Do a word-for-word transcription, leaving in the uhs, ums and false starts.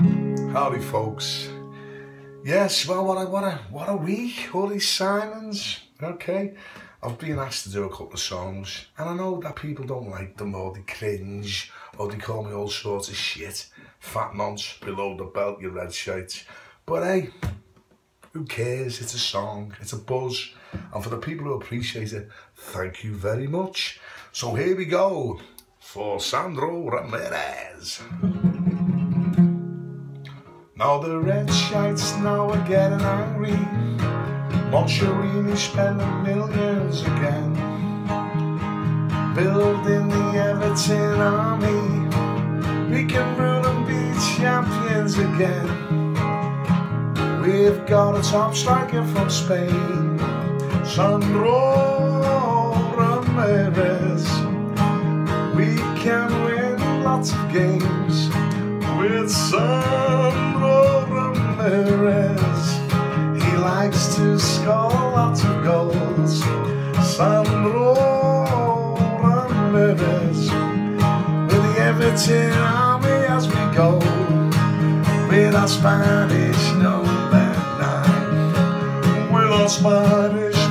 Howdy, folks. Yes, well, what a what a what a week! All these signings. Okay, I've been asked to do a couple of songs, and I know that people don't like them, or they cringe, or they call me all sorts of shit. Fat nonce, below the belt, you red shirts. But hey, who cares? It's a song, it's a buzz, and for the people who appreciate it, thank you very much. So here we go for Sandro Ramirez. Now the red shirts now are getting angry. Moncherini spending millions again, building the Everton army. We can rule and be champions again. We've got a top striker from Spain, Sandro Ramirez. We can win lots of games with Sandro Ramirez. He likes to score lots of goals. Sandro Ramirez. With the Everton army as we go, with our Spanish number nine, with our Spanish